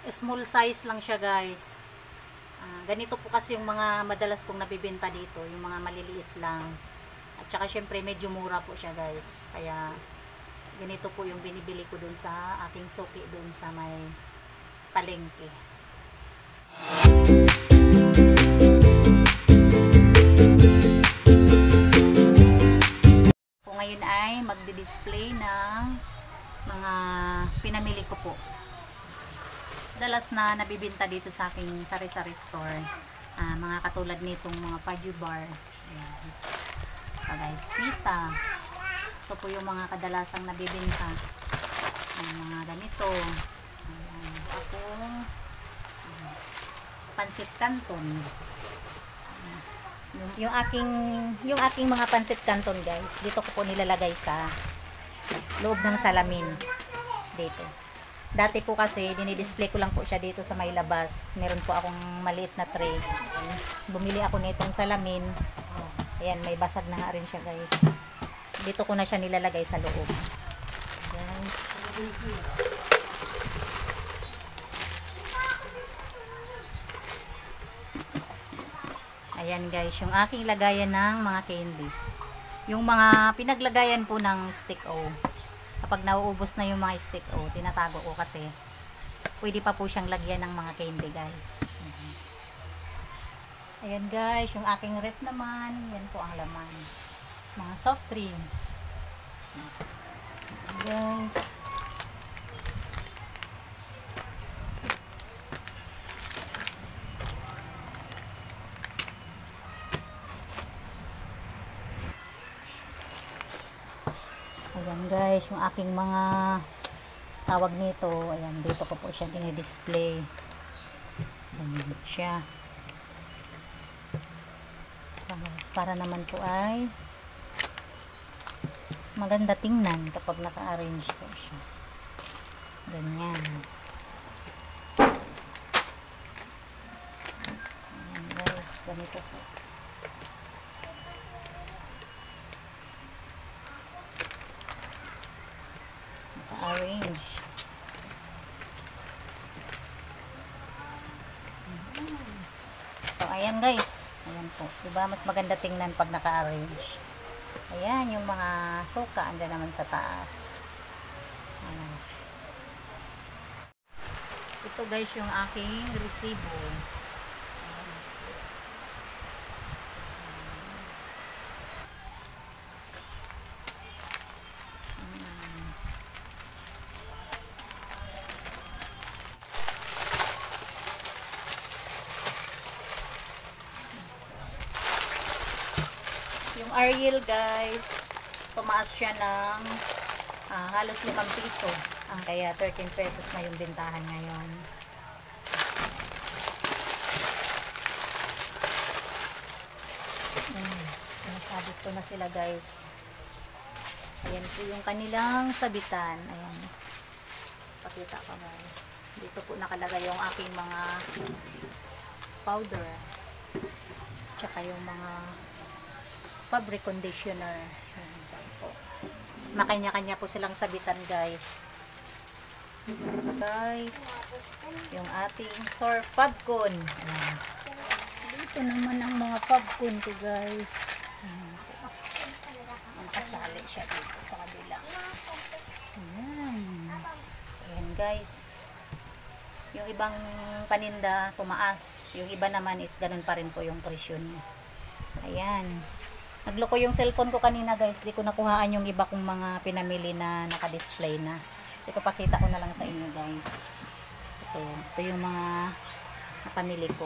Small size lang siya guys. Ganito po kasi yung mga madalas kong nabibenta dito, yung mga maliliit lang. At saka syempre medyo mura po siya guys. Kaya ganito po yung binibili ko dun sa aking suki dun sa may palengke. Po ngayon ay magdi-display ng mga pinamili ko po. Dalas na nabibenta dito sa aking sari-sari store. Mga katulad nitong mga Paju bar. Ayan. Guys, pita. Ito po yung mga kadalasang nabibenta. Mga ganito. Ayan. Akong pansit canton. Yung aking mga pansit canton guys, dito ko po nilalagay sa loob ng salamin. Dito. Dati po kasi, dinidisplay ko lang po siya dito sa may labas. Meron po akong maliit na tray. Bumili ako nitong salamin. Ayan, may basag na nga rin siya guys. Dito ko na siya nilalagay sa loob. Guys. Ayan guys, yung aking lagayan ng mga candy. Yung mga pinaglagayan po ng stick-o. Kapag nauubos na yung mga stick-o, tinatago ko kasi pwede pa po siyang lagyan ng mga candy guys. Ayan guys, yung aking ref naman, yan po ang laman. Mga soft drinks. Guys. Ayan guys, yung aking mga tawag nito, ayan, dito ko po siya dinidisplay. Ayan siya. Para naman po ay maganda tingnan kapag naka-arrange po siya. Ganyan. Ayan guys, ganito po. Naka-arrange. So, ayan guys. Ayan po. Diba? Mas maganda tingnan pag naka-arrange. Ayan, yung mga suka. Andyan naman sa taas. Ayan. Ito guys, yung aking resibo. Yung Ariel guys, tumaas siya ng halos 5 piso. Kaya 13 pesos na yung bentahan ngayon. Nasabit ko na sila guys. Ayan po yung kanilang sabitan. Ayan. Pakita ko guys. Dito po nakalagay yung aking mga powder. Tsaka yung mga fabric conditioner. Makanya-kanya po silang sabitan guys. Guys, yung ating Sor Fabcon. Dito naman ang mga Fabcon ko guys. Nakasali siya dito sa kabila. Ayan. So, ayan guys. Yung ibang paninda tumaas. Yung iba naman is ganun pa rin po yung presyo niya. Ayan. Nagloko yung cellphone ko kanina guys. Di ko nakuhaan yung iba kong mga pinamili na naka-display na. Kasi papakita ko na lang sa inyo guys. Ito yung mga napamili ko.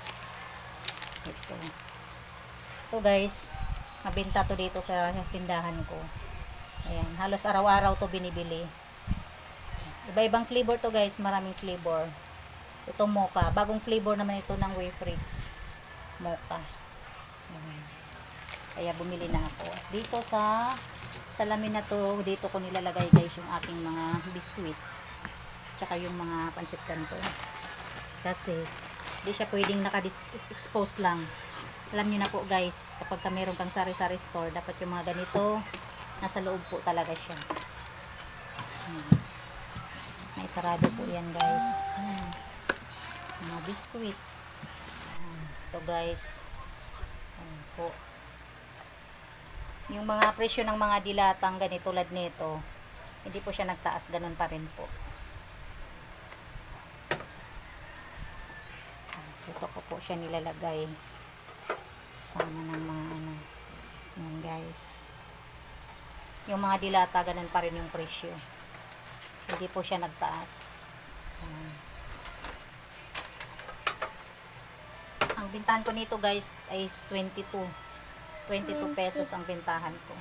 Ito guys. Mabenta to dito sa tindahan ko. Ayan. Halos araw-araw to binibili. Iba-ibang flavor to guys. Maraming flavor. Ito mocha. Bagong flavor naman ito ng Wafrix. Mocha. Ayan. Kaya bumili na ako. Dito sa salamin na to, dito ko nilalagay guys yung aking mga biskuit. Tsaka yung mga pansit canton. Kasi, di siya pwedeng naka-expose lang. Alam nyo na po guys, kapag meron kang sari-sari store, dapat yung mga ganito, nasa loob po talaga siya. Ay, sarado po yan guys. Mga biskuit. Ito guys. Ayan po. Yung mga presyo ng mga dilatang ganito tulad nito, hindi po siya nagtaas, ganun pa rin po. Ito ko po siya nilalagay kasama ng mga ano. Ayan guys. Yung mga dilata, ganun pa rin yung presyo. Hindi po siya nagtaas. Ang bintahan ko nito guys ay 22 pesos ang bintahan ko.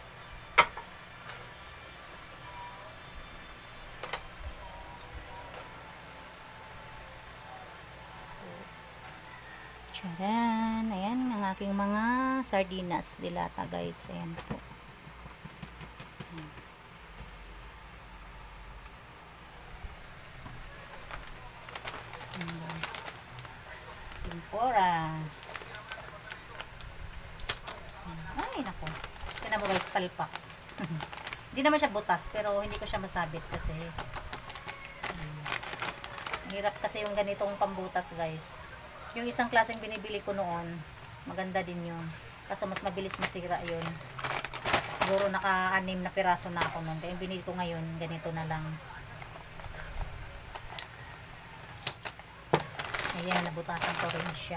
Charan! Ayan ang aking mga sardinas dilata guys. Ayan po. Tempura. Ay, nako. Tignan mo guys, palpak. Hindi naman siya butas, pero hindi ko siya masabit kasi hirap kasi yung ganitong pambutas guys. Yung isang klaseng binibili ko noon, maganda din yun. Kaso mas mabilis masira yun. Siguro naka-6 na piraso na ako noon. Kaya yung binili ko ngayon, ganito na lang. Ayan, nabutasan ko rin siya.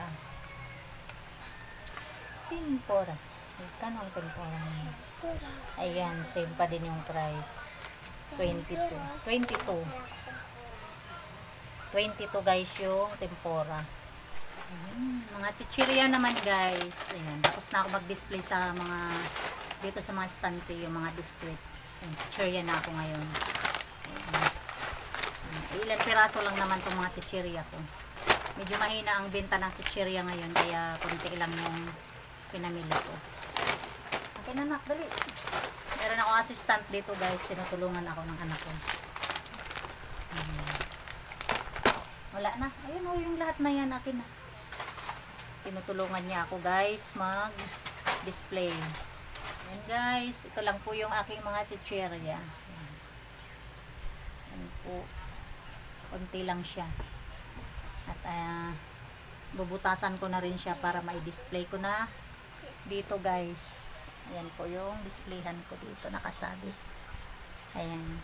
Tempura. Kano ang tempura niya? Ayan, same pa din yung price. 22 guys yung tempura. Ayan, mga chichirya naman guys. Ayan, tapos na ako mag-display sa mga dito sa mga stante, yung mga biscuit. Ayan, chichirya na ako ngayon. Ayan. Ilan piraso lang naman itong mga chichirya ko. Medyo mahina ang benta ng chichirya ngayon, kaya konti lang yung pinamili ko. Okay na nak, dali. Meron ako assistant dito guys, tinutulungan ako ng anak ko. Wala na. Ayun o, yung lahat na yan akin na. Tinutulungan niya ako guys mag-display. Ayan guys, ito lang po yung aking mga chichirya. Ayan po. Konti lang siya. At bubutasan ko na rin siya para ma-display ko na dito guys. Ayan po yung displayhan ko dito, nakasabit. Ayan.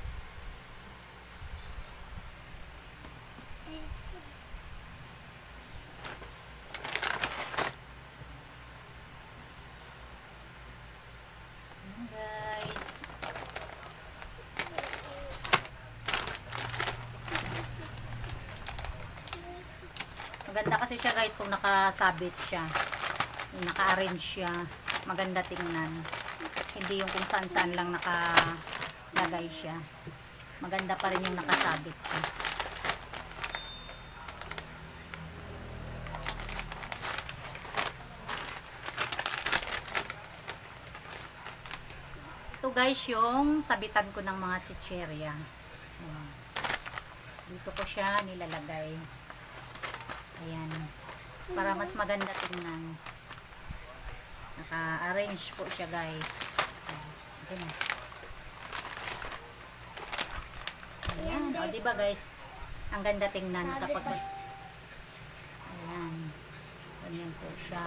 Ayan guys. Maganda kasi siya guys kung nakasabit siya. Naka-arrange siya. Maganda tingnan. Hindi yung kung saan-saan lang nakalagay siya. Maganda pa rin yung nakasabit siya. Ito guys yung sabitan ko ng mga chichirya. Dito ko siya nilalagay. Ayan. Para mas maganda tingnan. Naka-arrange po siya guys. Ayan. Ayan. O diba guys, ang ganda tingnan kapag ayan. Ganyan po siya.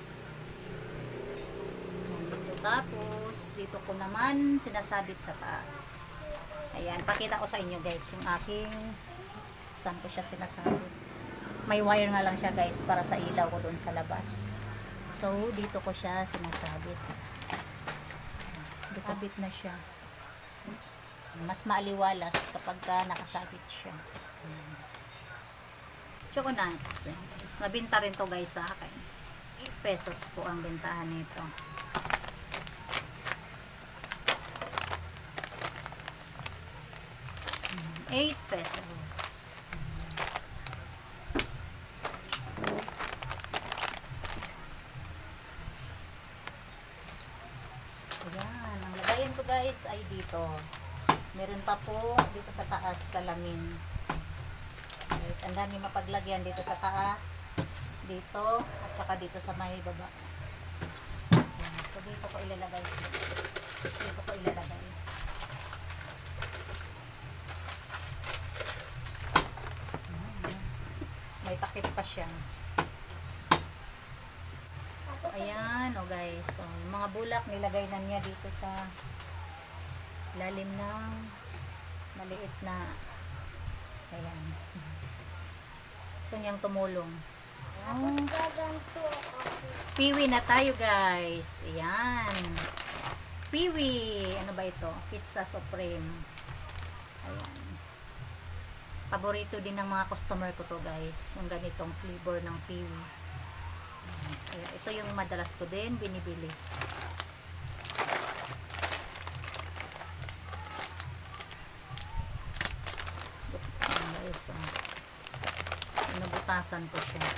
Ayan. Tapos, dito ko naman sinasabit sa taas. Ayan. Pakita ko sa inyo guys yung aking saan ko siya sinasabit. May wire nga lang siya guys para sa ilaw ko doon sa labas. So, dito ko siya sinasabit. Dekabit na siya. Mas maaliwalas kapag nakasabit siya. Choco nuts. Nabinta rin to guys sa akin. 8 pesos po ang bentahan nito. 8 pesos. Ayan, ang lagayan ko guys ay dito. Meron pa po dito sa taas, salamin. Guys, ang dami mapaglagyan dito sa taas, dito, at saka dito sa may baba. Ayan, so dito ko ilalagay. Dito ko ilalagay. may takip pa siya. So, ayan, o guys. So, yung mga bulak, nilagay na niya dito sa lalim ng maliit na, ayan. Gusto niyang tumulong. Oh. Piwi na tayo, guys. Ayan. Piwi. Ano ba ito? Pizza Supreme. Ayan. Paborito din ng mga customer ko to, guys. Yung ganitong flavor ng piwi. Kaya ito yung madalas ko din binibili. Guys, nabutasan ko siya.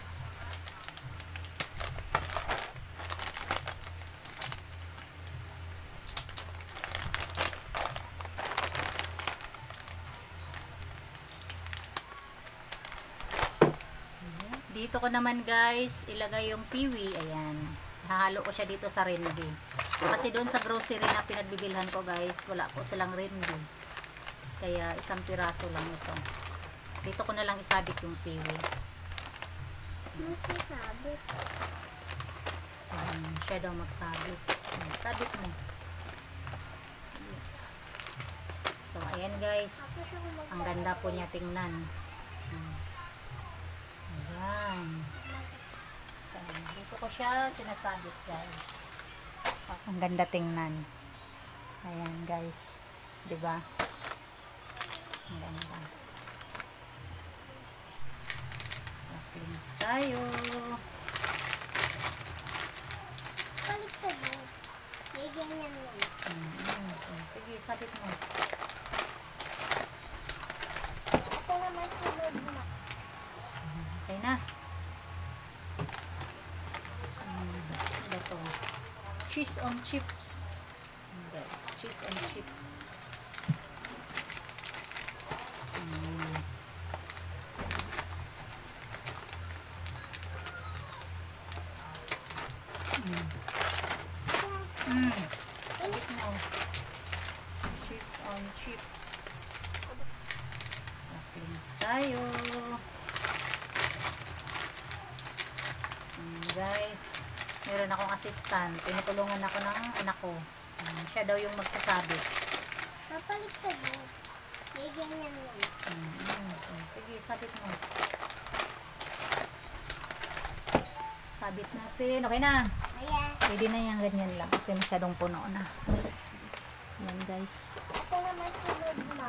Dito ko naman, guys, ilagay yung piwi. Ayan. Hahalo ko siya dito sa rendi. Kasi doon sa grocery na pinagbibilhan ko, guys, wala po silang rendi. Kaya isang piraso lang ito. Dito ko na lang isabit yung piwi. Magsasabit. Siya daw magsabit. Sabit mo. So, ayan, guys. Ang ganda po niya tingnan. Ayan. So, dito ko siya sinasabit, guys. Ang ganda tingnan. Ayan, guys. Diba? Ang ganda. Cleans tayo. Baliktad mo. May ganyan mo. Sige, sabit mo. Ito naman sunod na. Okay na. Ito. Cheese on chips. Guys, cheese on chips. Sabit mo. Cheese on chips. Cleans tayo. Guys, meron akong assistant. Tinutulungan ako ng anak ko. Siya daw yung magsasabit. Papaliktad mo. May ganyan mo. Sige, sabit mo. Sabit natin. Okay na. Ayan. Pwede na yung ganyan lang kasi masyadong puno na. Ayan, guys. Ito naman sunod na.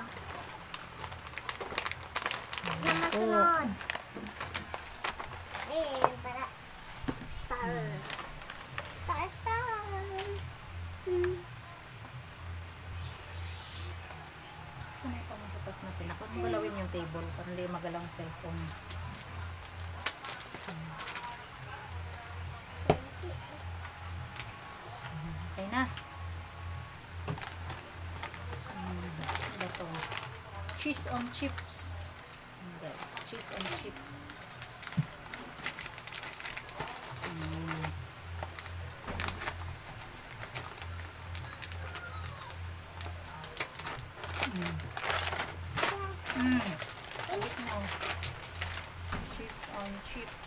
Ayan Naman po. sunod. Ayan, para star. Star, star. Saan na ito magbutas natin? Ako nang galawin yung table para hindi magalaw ang cellphone. Okay na. Ito. Cheese on chips. Guys, cheese on chips. Sabit mo. Cheese on chips.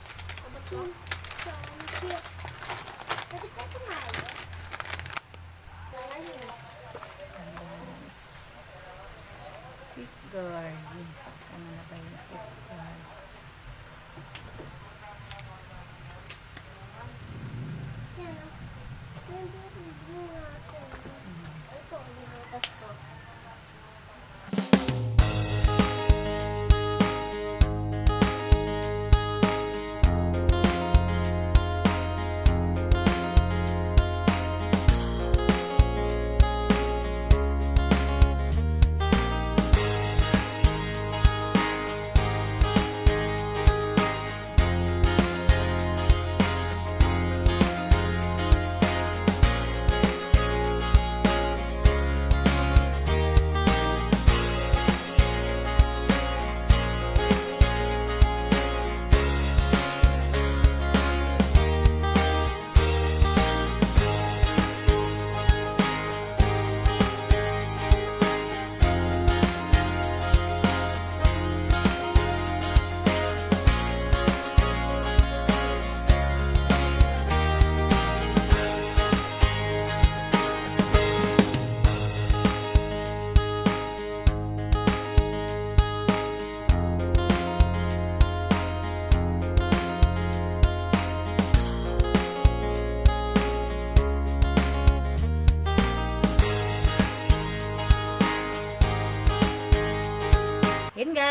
Pwede ka kumain. Safeguard. Ano na ba yung safeguard? Yan. Yan din natin. Ito, binutas ko.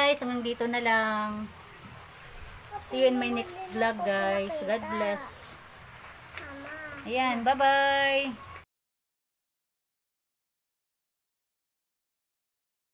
guys, hanggang dito na lang. See you in my next vlog guys. God bless. Mama. Ayan, bye-bye.